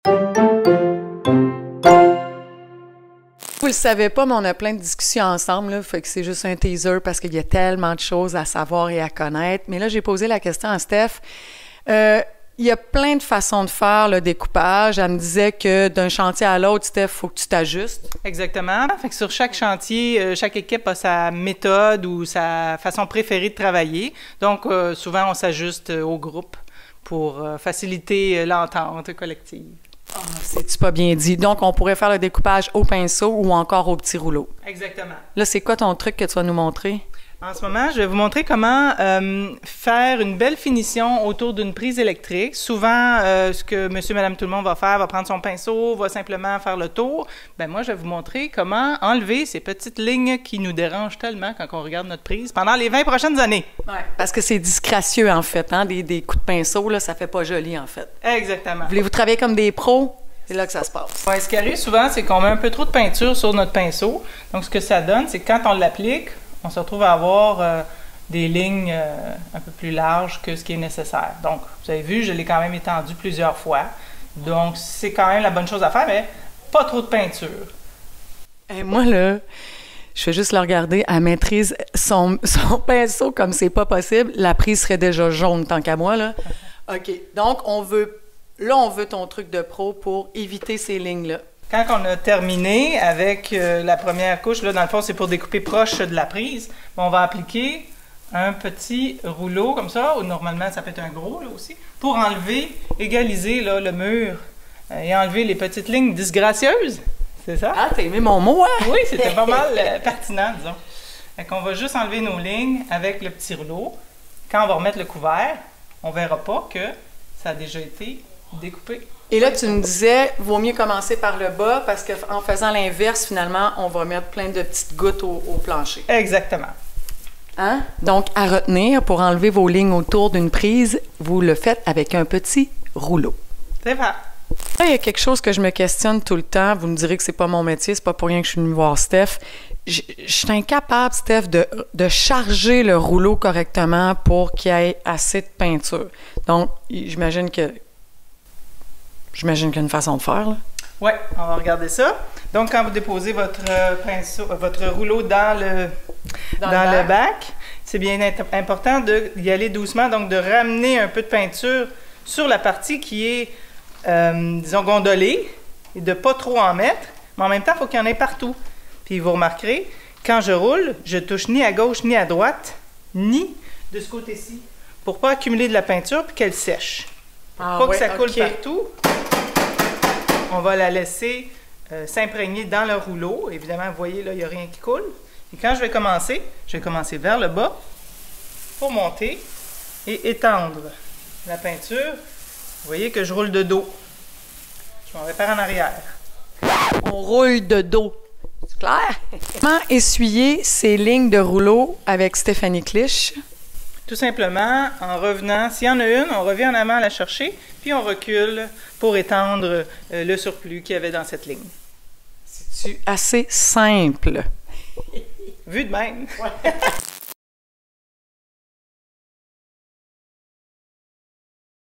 Vous le savez pas, mais on a plein de discussions ensemble, là, fait que c'est juste un teaser parce qu'il y a tellement de choses à savoir et à connaître. Mais là, j'ai posé la question à Steph. Il y a plein de façons de faire le découpage. Elle me disait que d'un chantier à l'autre, Steph, il faut que tu t'ajustes. Exactement. Fait que sur chaque chantier, chaque équipe a sa méthode ou sa façon préférée de travailler. Donc, souvent, on s'ajuste au groupe pour faciliter l'entente collective. Ah, c'est-tu pas bien dit? Donc, on pourrait faire le découpage au pinceau ou encore au petit rouleau. Exactement. Là, c'est quoi ton truc que tu vas nous montrer? En ce moment, je vais vous montrer comment faire une belle finition autour d'une prise électrique. Souvent, ce que monsieur, madame, tout le monde va faire, va prendre son pinceau, va simplement faire le tour. Ben moi, je vais vous montrer comment enlever ces petites lignes qui nous dérangent tellement quand on regarde notre prise pendant les 20 prochaines années. Ouais. Parce que c'est disgracieux, en fait, hein? Des coups de pinceau, là, ça fait pas joli, en fait. Exactement. Voulez-vous travailler comme des pros? C'est là que ça se passe. Ouais, ce qui arrive souvent, c'est qu'on met un peu trop de peinture sur notre pinceau. Donc, ce que ça donne, c'est que quand on l'applique, on se retrouve à avoir des lignes un peu plus larges que ce qui est nécessaire. Donc, vous avez vu, je l'ai quand même étendu plusieurs fois. Donc, c'est quand même la bonne chose à faire, mais pas trop de peinture. Et moi, là, je fais juste le regarder. Elle maîtrise son pinceau comme c'est pas possible. La prise serait déjà jaune tant qu'à moi, là. OK. Donc, on veut ton truc de pro pour éviter ces lignes-là. Quand on a terminé avec la première couche, là, dans le fond, c'est pour découper proche de la prise, on va appliquer un petit rouleau comme ça, ou normalement, ça peut être un gros, là aussi, pour enlever, égaliser là, le mur et enlever les petites lignes disgracieuses. C'est ça? Ah, t'as aimé mon mot, hein? Oui, c'était pas mal pertinent, disons. Fait qu'on va juste enlever nos lignes avec le petit rouleau. Quand on va remettre le couvert, on verra pas que ça a déjà été découpé. Et là, tu me disais, vaut mieux commencer par le bas parce qu'en faisant l'inverse, finalement, on va mettre plein de petites gouttes au plancher. Exactement. Hein? Donc, à retenir, pour enlever vos lignes autour d'une prise, vous le faites avec un petit rouleau. C'est vrai. Là, il y a quelque chose que je me questionne tout le temps. Vous me direz que c'est pas mon métier, c'est pas pour rien que je suis venue voir Steph. Je suis incapable, Steph, de charger le rouleau correctement pour qu'il y ait assez de peinture. Donc, j'imagine qu'il y a une façon de faire, là. Oui, on va regarder ça. Donc, quand vous déposez votre pinceau, votre rouleau dans le bac, c'est bien important d'y aller doucement, donc de ramener un peu de peinture sur la partie qui est, disons, gondolée, et de ne pas trop en mettre, mais en même temps, il faut qu'il y en ait partout. Puis vous remarquerez, quand je roule, je touche ni à gauche, ni à droite, ni de ce côté-ci, pour ne pas accumuler de la peinture puis qu'elle sèche. Pour pas que ça coule partout. On va la laisser s'imprégner dans le rouleau. Évidemment, vous voyez, là, il n'y a rien qui coule. Et quand je vais commencer vers le bas pour monter et étendre la peinture. Vous voyez que je roule de dos. Je m'en vais par en arrière. On roule de dos. C'est clair? Comment essuyer ces lignes de rouleau avec Stéphanie Clich? Tout simplement, en revenant, s'il y en a une, on revient en avant la chercher, puis on recule pour étendre le surplus qu'il y avait dans cette ligne. C'est assez simple. Vu de même. Ouais.